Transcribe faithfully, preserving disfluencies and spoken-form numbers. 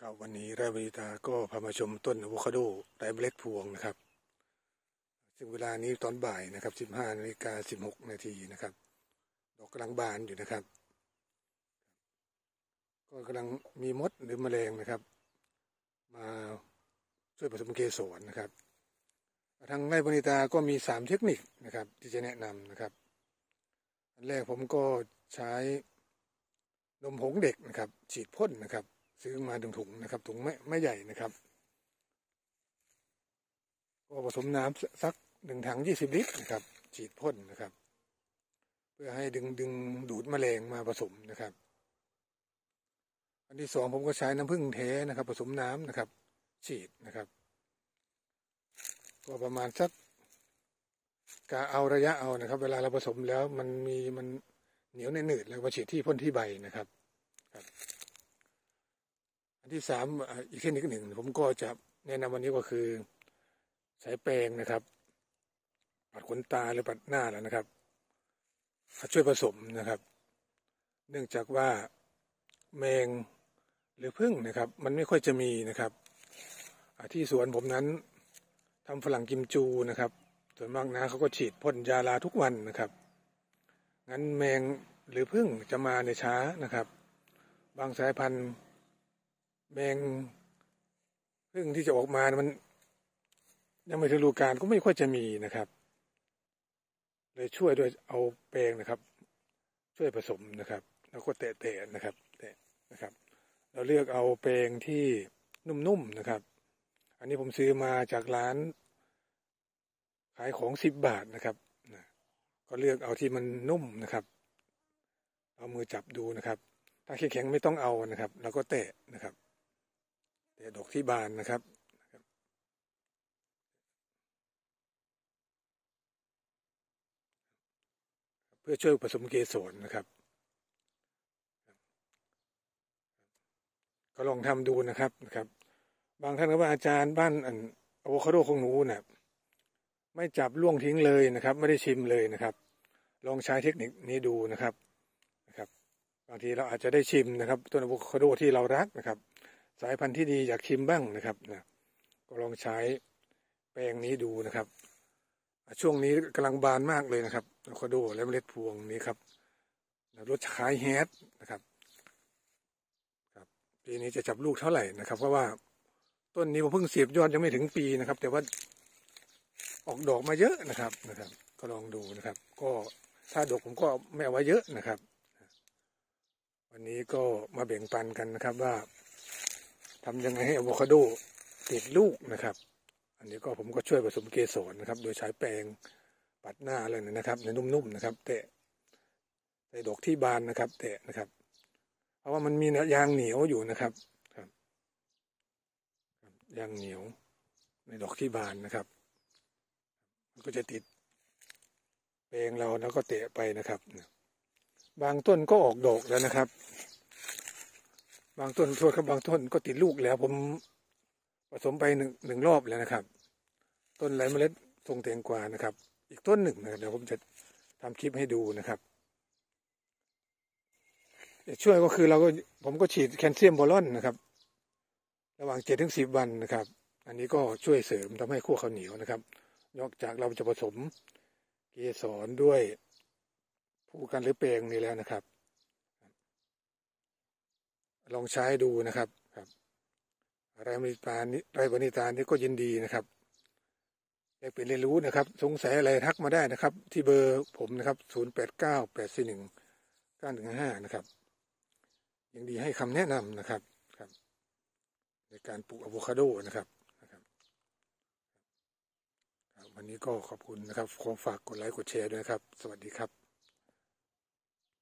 ครับวันนี้ไร่บริตาก็พามาชมต้นอะโวคาโดไร้เมล็ดพวงนะครับซึ่งเวลานี้ตอนบ่ายนะครับสิบห้านาฬิกาสิบหกนาทีนะครับดอกกำลังบานอยู่นะครับก็กำลังมีมดหรือแมลงนะครับมาช่วยผสมเกสรนะครับทางไร่บริตาก็มีสามเทคนิคนะครับที่จะแนะนำนะครับอันแรกผมก็ใช้นมผงเด็กนะครับฉีดพ่นนะครับซื้อมาหนึ่งถุงนะครับถุงไม่ไม่ใหญ่นะครับก็ผสมน้ำสักหนึ่งถังยี่สิบลิตรนะครับฉีดพ่นนะครับเพื่อให้ดึงดึงดูดแมลงมาผสมนะครับอันที่สองผมก็ใช้น้ำผึ้งแท้นะครับผสมน้ำนะครับฉีดนะครับก็ประมาณสักกะเอาระยะเอานะครับเวลาเราผสมแล้วมันมีมันเหนียวหนืดแล้วมาฉีดที่พ่นที่ใบนะครับอันที่สามอีกเทคนิคหนึ่งผมก็จะแนะนำวันนี้ก็คือใช้แปรงนะครับปัดขนตาหรือปัดหน้าแล้วนะครับช่วยผสมนะครับเนื่องจากว่าแมงหรือผึ้งนะครับมันไม่ค่อยจะมีนะครับที่สวนผมนั้นทำฝรั่งกิมจูนะครับส่วนมากนะเขาก็ฉีดพ่นยาลาทุกวันนะครับงั้นแมงหรือผึ้งจะมาในช้านะครับบางสายพันธุ์แมงผึ้งที่จะออกมามันยังไม่ถึงฤดูกาลก็ไม่ค่อยจะมีนะครับเลยช่วยด้วยเอาแปรงนะครับช่วยผสมนะครับแล้วก็แตะๆนะครับแตะนะครับเราเลือกเอาแปรงที่นุ่มๆนะครับอันนี้ผมซื้อมาจากร้านขายของสิบบาทนะครับก็เลือกเอาที่มันนุ่มนะครับเอามือจับดูนะครับถ้าแข็งๆไม่ต้องเอานะครับแล้วก็แตะนะครับแตะดอกที่บานนะครับเพื่อช่วยผสมเกสรนะครับก็ลองทำดูนะครับนะครับบางท่านก็ว่าอาจารย์บ้านอันอะโวคาโดของหนูเนี่ยไม่จับล่วงทิ้งเลยนะครับไม่ได้ชิมเลยนะครับลองใช้เทคนิคนี้ดูนะครับนะครับบางทีเราอาจจะได้ชิมนะครับต้นอะโวคาโดที่เรารักนะครับสายพันธุ์ที่ดีอยากชิมบ้างนะครับนะก็ลองใช้แปลงนี้ดูนะครับช่วงนี้กำลังบานมากเลยนะครับอะโวคาโดและเมล็ดพวงนี้ครับรสคล้ายแฮดนะครับครับปีนี้จะจับลูกเท่าไหร่นะครับเพราะว่าต้นนี้ผมเพิ่งเสียบยอดยังไม่ถึงปีนะครับแต่ว่าออกดอกมาเยอะนะครับนะครับก็ลองดูนะครับก็ถ้าดอกผมก็ไม่เอาไว้เยอะนะครับวันนี้ก็มาแบ่งปันกันนะครับว่าทำยังไงให้อะโวคาโดติดลูกนะครับอันนี้ก็ผมก็ช่วยผสมเกสรนะครับโดยใช้แปรงปัดหน้าเลยนะครับในนุ่มๆนะครับแตะใส่ดอกที่บานนะครับแตะนะครับเพราะว่ามันมียางเหนียวอยู่นะครับครับยางเหนียวในดอกที่บานนะครับมันก็จะติดแปรงเราแล้วก็เตะไปนะครับบางต้นก็ออกดอกแล้วนะครับบางต้นโทษครับบางต้นก็ติดลูกแล้วผมผสมไปหนึ่งหนึ่งรอบแล้วนะครับต้นไร้เมล็ดทรงแตงกวานะครับอีกต้นหนึ่งนะเดี๋ยวผมจะทำคลิปให้ดูนะครับช่วยก็คือเราก็ผมก็ฉีดแคลเซียมบอลอนนะครับระหว่างเจ็ดถึงสิบวันนะครับอันนี้ก็ช่วยเสริมทำให้ขั้วข้าวเหนียวนะครับนอกจากเราจะผสมเกสรด้วยผู้กันหรือแปลงนี่แล้วนะครับลองใช้ดูนะครับครับไรบริตานี้ไรบริตานี้ก็ยินดีนะครับได้เป็นเรียนรู้นะครับสงสัยอะไรทักมาได้นะครับที่เบอร์ผมนะครับศูนย์แปดเก้าแปดสี่หนึ่งเก้าหนึ่งห้านะครับยังดีให้คำแนะนำนะครับครับในการปลูกอะโวคาโดนะครับนะครับวันนี้ก็ขอบคุณนะครับขอฝากกดไลค์กดแชร์ด้วยนะครับสวัสดีครับ